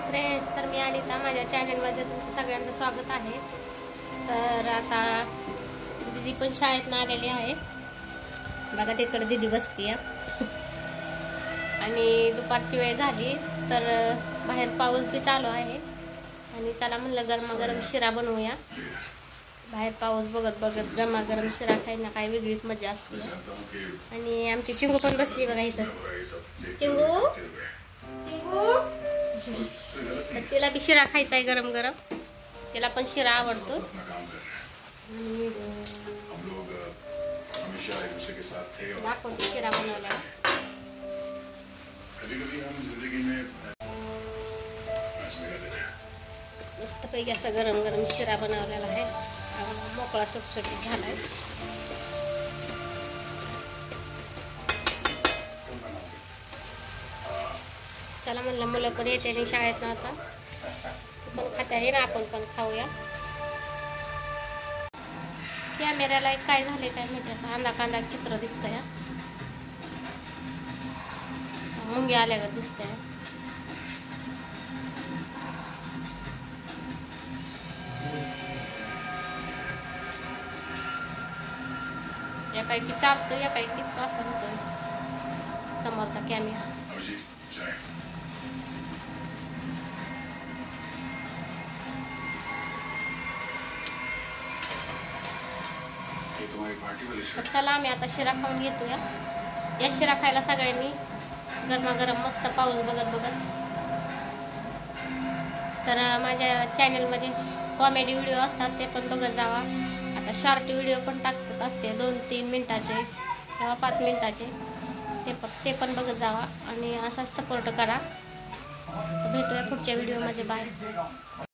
Friends, तर मी अनिता, माझ्या चॅनलमध्ये तुमचं सगळ्यांचं स्वागत आहे. तर आता दीदी पण शाळेतनं आलेली आहे बघा, तिकडे दीदी बसती आणि दुपारची वेळ झाली तर बाहेर पाऊस बी चालू आहे आणि चला म्हणलं गरमागरम शिरा बनवूया. बाहेर पाऊस बघत बघत गरमागरम शिरा खायला काही वेगळीच मजा असते. आणि आमची चिंगू पण बसली बघा इथं. चिंगू चिंगू तर तिला बी शिरा खायचा आहे गरम गरम. तिला पण शिरा आवडतो. दाखवते शिरा बनवला. मस्तपैकी असा गरम गरम शिरा बनवलेला आहे. मोकळा सुटसुटीत झालाय. चला म्हणलं मुलं पण येते आणि शाळेत ना आता पण खात्या आहे ना, आपण पण खाऊया. कॅमेऱ्याला काय झाले काय माहिती, असं अंदा कांदा चित्र दिसतंय. मुंगी आल्यागत दिसतंय. एकाएकी चालतं, एकाएकीच असं होतं समोरचा कॅमेरा. चला आम्ही आता शिरा खाऊन घेतो. या शिरा खायला सगळ्यांनी गरमागरम मस्त पाऊस बघत बघत. तर माझ्या चॅनलमध्ये कॉमेडी व्हिडिओ असतात ते पण बघत जावा. आता शॉर्ट व्हिडिओ पण टाकत असते 2-3 मिनिटाचे किंवा 5 मिनिटाचे, ते पण बघत जावा आणि असाच सपोर्ट करा. भेटूया पुढच्या व्हिडिओमध्ये. बाय.